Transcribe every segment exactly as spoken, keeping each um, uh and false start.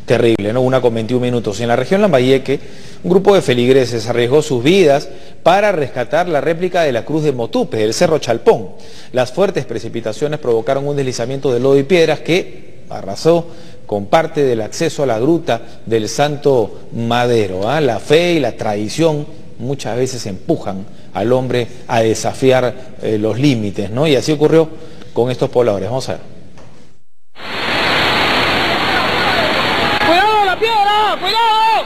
terrible, ¿no? Una con veintiún minutos. En la región Lambayeque, un grupo de feligreses arriesgó sus vidas para rescatar la réplica de la cruz de Motupe, del Cerro Chalpón. Las fuertes precipitaciones provocaron un deslizamiento de lodo y piedras que arrasó con parte del acceso a la gruta del Santo Madero. ¿eh? La fe y la tradición muchas veces empujan al hombre a desafiar eh, los límites, ¿no? Y así ocurrió con estos pobladores. Vamos a ver. ¡Cuidado la piedra! ¡Cuidado!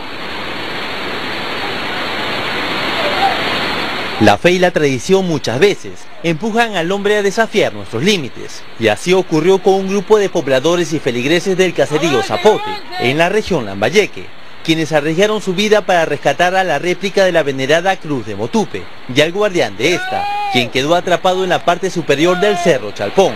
La fe y la tradición muchas veces empujan al hombre a desafiar nuestros límites. Y así ocurrió con un grupo de pobladores y feligreses del caserío Zapote, en la región Lambayeque, quienes arriesgaron su vida para rescatar a la réplica de la venerada cruz de Motupe y al guardián de esta, quien quedó atrapado en la parte superior del Cerro Chalpón.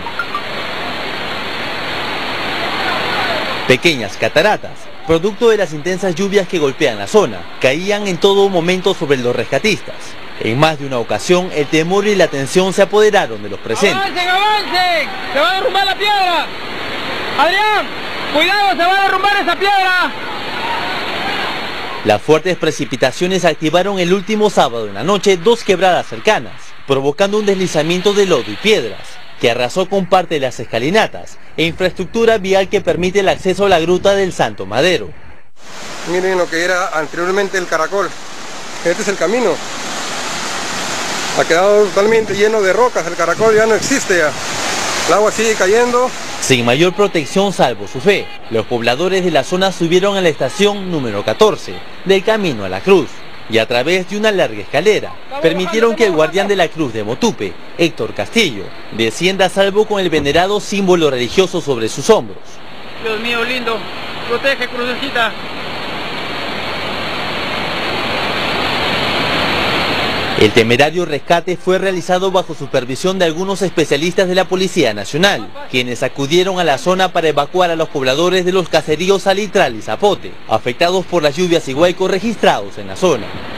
Pequeñas cataratas, producto de las intensas lluvias que golpean la zona, caían en todo momento sobre los rescatistas. En más de una ocasión, el temor y la tensión se apoderaron de los presentes. ¡Avancen, avancen! ¡Se va a derrumbar la piedra! ¡Adrián! ¡Cuidado, se va a derrumbar esa piedra! Las fuertes precipitaciones activaron el último sábado en la noche dos quebradas cercanas, provocando un deslizamiento de lodo y piedras, que arrasó con parte de las escalinatas e infraestructura vial que permite el acceso a la gruta del Santo Madero. Miren lo que era anteriormente el caracol. Este es el camino. Ha quedado totalmente lleno de rocas, el caracol ya no existe ya. El agua sigue cayendo. Sin mayor protección salvo su fe, los pobladores de la zona subieron a la estación número catorce del Camino a la Cruz y a través de una larga escalera permitieron que el guardián de la cruz de Motupe, Héctor Castillo, descienda a salvo con el venerado símbolo religioso sobre sus hombros. Dios mío, lindo. Protege, crucecita. El temerario rescate fue realizado bajo supervisión de algunos especialistas de la Policía Nacional, quienes acudieron a la zona para evacuar a los pobladores de los caseríos Salitral y Zapote, afectados por las lluvias y huaicos registrados en la zona.